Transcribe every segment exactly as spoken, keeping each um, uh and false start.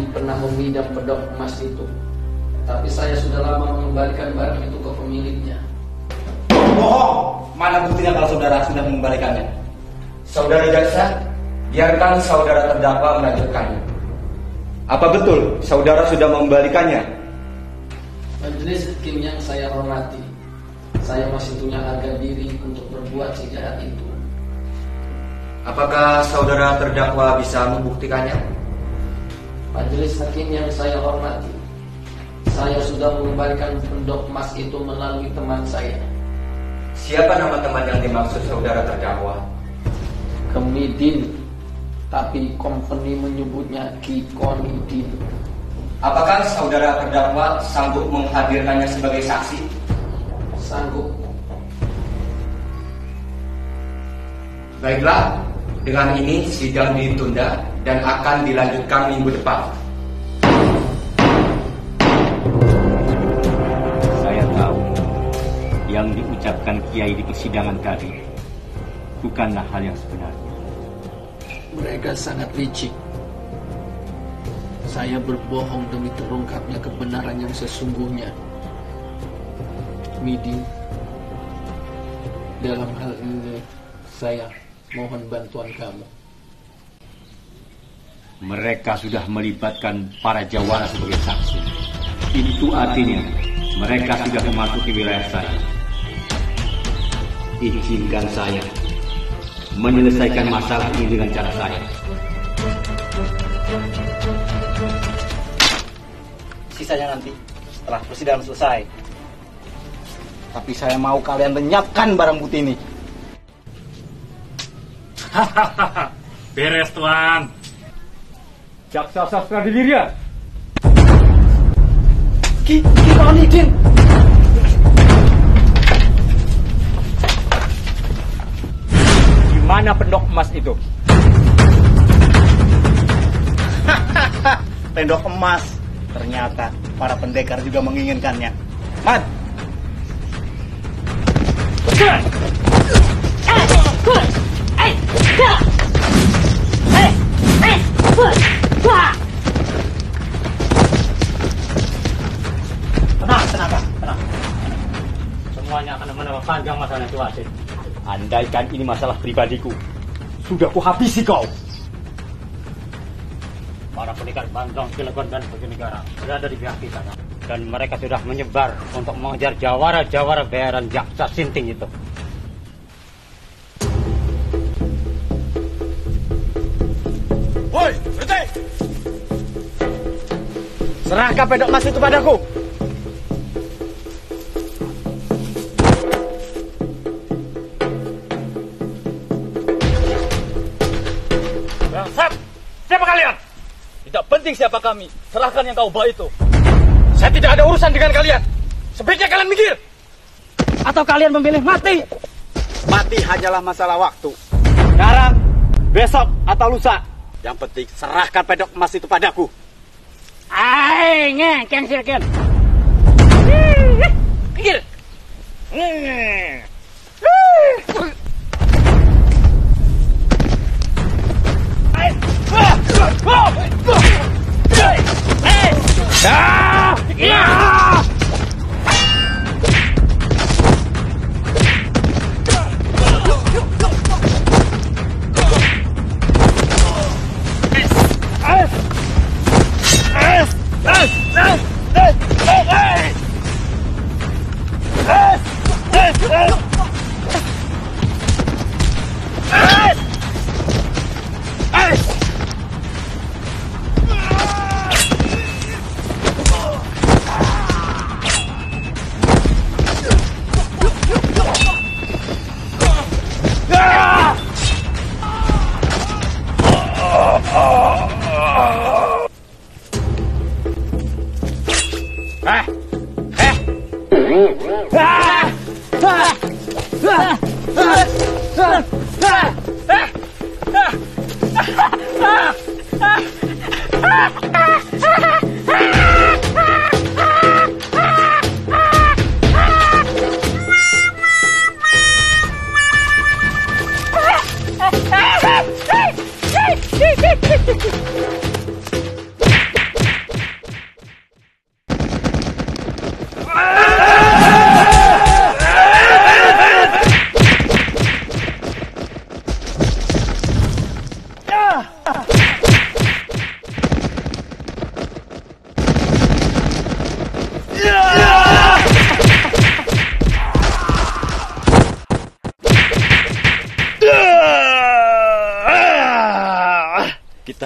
pernah meminjam pedok emas itu, tapi saya sudah lama mengembalikan barang itu ke pemiliknya. Bohong! Mana buktinya kalau saudara sudah mengembalikannya? Saudara jaksa, biarkan saudara terdakwa melanjutkannya. Apa betul saudara sudah mengembalikannya? Majelis hakim yang saya hormati, saya masih punya harga diri untuk berbuat sejahat itu. Apakah saudara terdakwa bisa membuktikannya? Majelis hakim yang saya hormati, saya sudah mengembalikan pendok emas itu melalui teman saya. Siapa nama teman yang dimaksud saudara terdakwa? Kemidin, tapi company menyebutnya Kikonidin. Apakah saudara terdakwa sanggup menghadirkannya sebagai saksi? Sanggup. Baiklah, dengan ini sidang ditunda dan akan dilanjutkan minggu depan. Saya tahu yang diucapkan Kiai di persidangan tadi bukanlah hal yang sebenarnya. Mereka sangat licik. Saya berbohong demi terungkapnya kebenaran yang sesungguhnya. Midin, dalam hal ini saya mohon bantuan kamu. Mereka sudah melibatkan para jawara sebagai saksi. Itu artinya mereka sudah memasuki wilayah saya. Izinkan saya menyelesaikan masalah ini dengan cara saya. Sisanya nanti setelah persidangan selesai. Tapi saya mau kalian lenyapkan barang bukti ini. Hahaha, beres tuan. Jaksa sastra Didiria. Ki, Kikonidin. Di mana pendok emas itu? Pendok emas. Ternyata para pendekar juga menginginkannya. Mat. Tenang, tenang, Pak. Tenang. Semuanya akan menambah panjang masalahnya itu, Wasit. Andaikan ini masalah pribadiku, sudah kuhabisi kau. Para pendekar Bandung, Cilegon, dan Bojonegara berada di pihak kita, dan mereka sudah menyebar untuk mengejar jawara-jawara bayaran jaksa Sinting itu. Woi, berhenti! Serahkan pendok emas itu padaku. Bangsat! Siapa kalian? Tidak penting siapa kami. Serahkan yang kau bawa itu. Saya tidak ada urusan dengan kalian. Sebaiknya kalian minggir. Atau kalian memilih mati? Mati hanyalah masalah waktu. Sekarang, besok, atau lusa. Yang penting serahkan pendok emas itu padaku. Ai, ngekeng sirken. Minggir.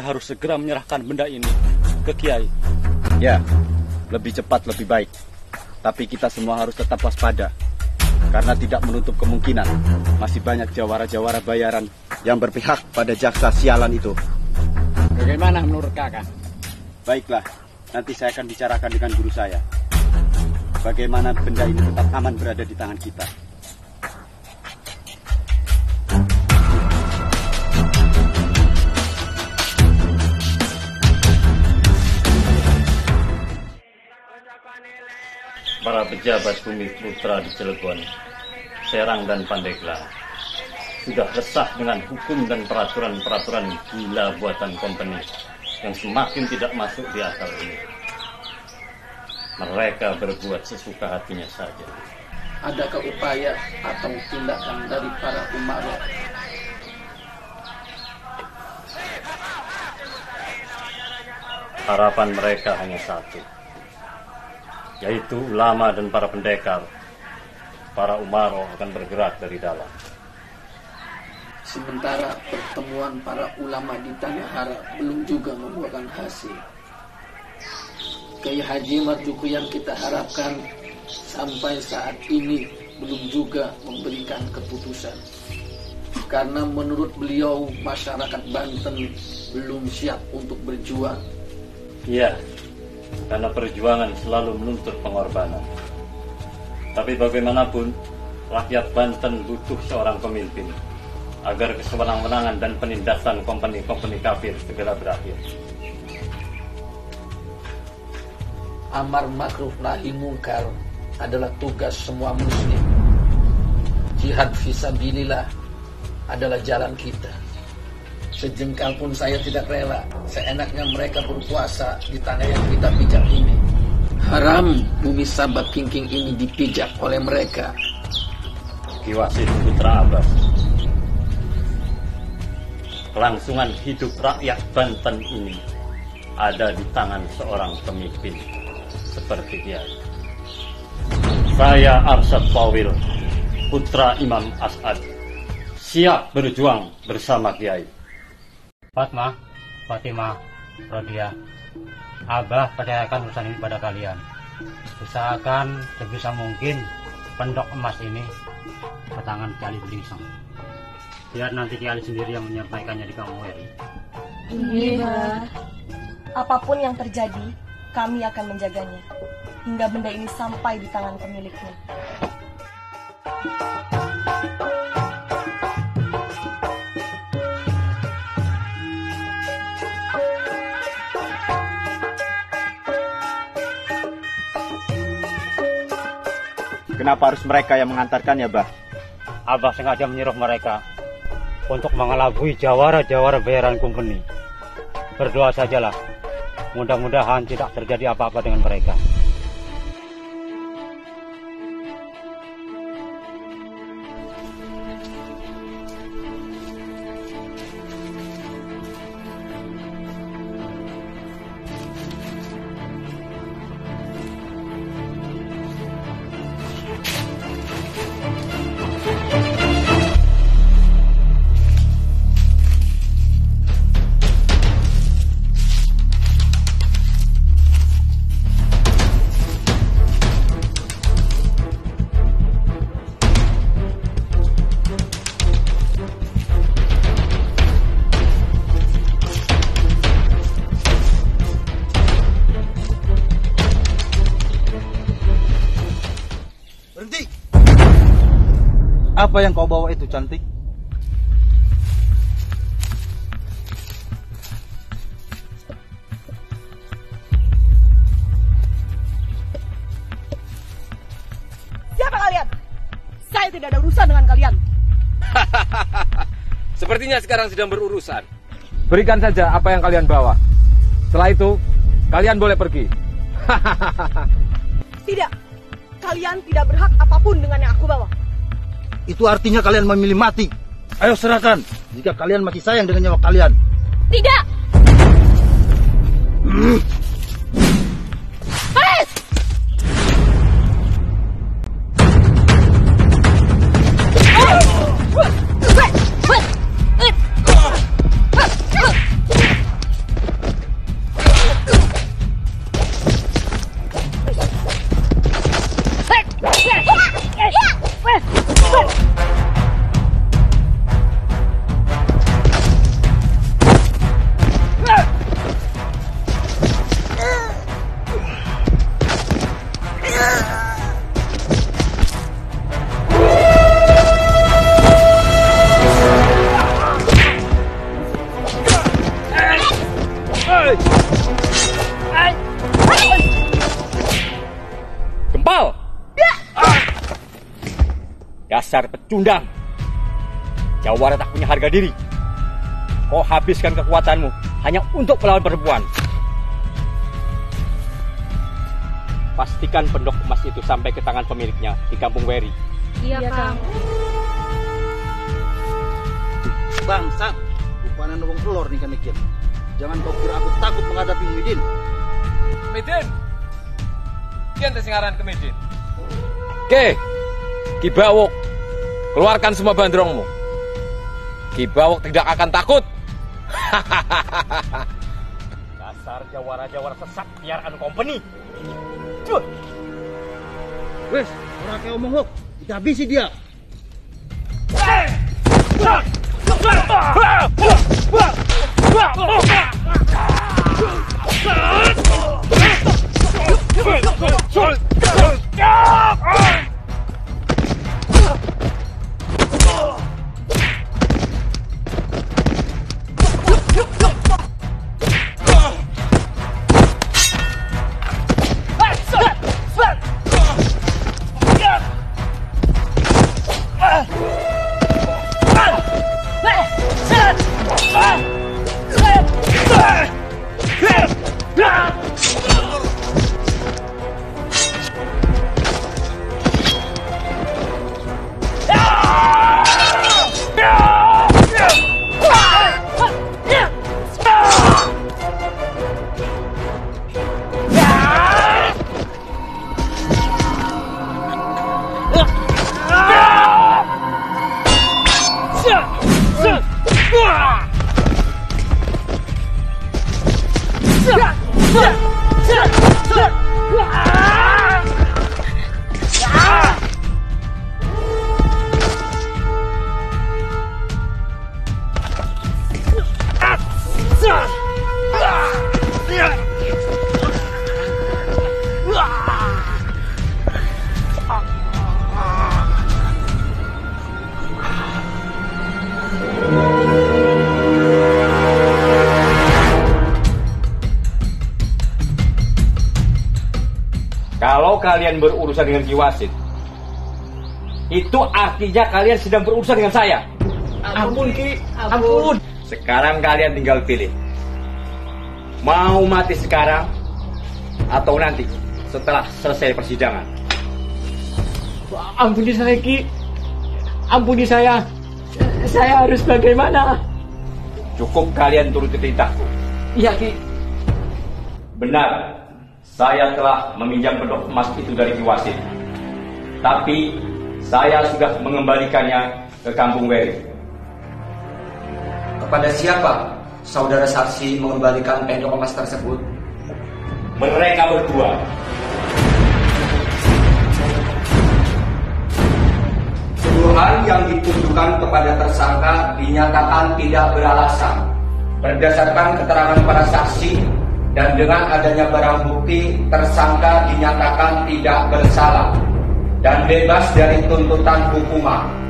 kita harus segera menyerahkan benda ini ke Kiai. Ya, lebih cepat lebih baik. Tapi kita semua harus tetap waspada. Karena tidak menutup kemungkinan masih banyak jawara-jawara bayaran yang berpihak pada jaksa sialan itu. Bagaimana menurut kakak? Baiklah, nanti saya akan bicarakan dengan guru saya. Bagaimana benda ini tetap aman berada di tangan kita. Para pejabat Bumi Putra di Cilegon, Serang dan Pandeglang sudah resah dengan hukum dan peraturan-peraturan gila buatan company yang semakin tidak masuk di akal ini. Mereka berbuat sesuka hatinya saja. Adakah upaya atau tindakan dari para umara? Harapan mereka hanya satu, yaitu ulama dan para pendekar. Para umaro akan bergerak dari dalam. Sementara pertemuan para ulama di Tanah Hara belum juga membuahkan hasil. Kiai Haji Marzuki yang kita harapkan sampai saat ini belum juga memberikan keputusan. Karena menurut beliau masyarakat Banten belum siap untuk berjuang. Iya, karena perjuangan selalu menuntut pengorbanan. Tapi bagaimanapun, rakyat Banten butuh seorang pemimpin agar kesewenang-wenangan dan penindasan kompeni-kompeni kafir segera berakhir. Amar ma'ruf nahi mungkar adalah tugas semua muslim. Jihad fisabilillah adalah jalan kita. Sejengkal pun saya tidak rela seenaknya mereka berpuasa di tanah yang kita pijak ini. Haram bumi Sabak Kingking ini dipijak oleh mereka. Ki Wasit Putra Abbas, kelangsungan hidup rakyat Banten ini ada di tangan seorang pemimpin seperti dia. Saya Arsyad Fawil, putra Imam As'ad, siap berjuang bersama Kiai. Fatma, Fatimah, Rodia, Abah percayakan urusan ini pada kalian. Usahakan sebisa mungkin pendok emas ini ke tangan Kiai Belingsang. Biar nanti Kiai sendiri yang menyampaikannya di Kampung Weri. Iya. Apapun yang terjadi, kami akan menjaganya hingga benda ini sampai di tangan pemiliknya. Kenapa harus mereka yang mengantarkannya, Bah? Abah sengaja menyuruh mereka untuk mengelabui jawara-jawara bayaran company. Berdoa sajalah, mudah-mudahan tidak terjadi apa-apa dengan mereka. Apa yang kau bawa itu, cantik? Siapa kalian? Saya tidak ada urusan dengan kalian. Sepertinya sekarang sedang berurusan. Berikan saja apa yang kalian bawa. Setelah itu, kalian boleh pergi. Tidak. Kalian tidak berhak apapun dengan yang aku bawa. Itu artinya kalian memilih mati. Ayo serahkan jika kalian masih sayang dengan nyawa kalian. Tidak. Hmm. Hei! Dasar pecundang. Jawara tak punya harga diri. Kau habiskan kekuatanmu hanya untuk melawan perempuan. Pastikan pendok emas itu sampai ke tangan pemiliknya di Kampung Weri. Iya, Kang. Bangsat, rupanya nongong telur nih kan Nikin. Jangan kau kira aku takut menghadapi Midin. Midin. Kian tesingaran ke Midin. Oke, Ki Bawok, keluarkan semua bandrongmu. Ki Bawok tidak akan takut. Dasar jawara-jawara sesat piaraan company. Wes, orang kayak omong hok, kita habisi dia. Kalau kalian berurusan dengan Ki Wasit, itu artinya kalian sedang berurusan dengan saya. Ampun, Ki. Ampun. Sekarang kalian tinggal pilih. Mau mati sekarang atau nanti setelah selesai persidangan. Ampuni saya, Ki. Ampuni saya. Saya harus bagaimana? Cukup kalian turuti titahku. Iya, Ki. Benar, saya telah meminjam pendok emas itu dari Ki Wasit. Tapi saya sudah mengembalikannya ke Kampung Weri. Kepada siapa saudara saksi mengembalikan pendok emas tersebut? Mereka berdua. Tuduhan yang ditujukan kepada tersangka dinyatakan tidak beralasan berdasarkan keterangan para saksi, dan dengan adanya barang bukti tersangka dinyatakan tidak bersalah dan bebas dari tuntutan hukuman.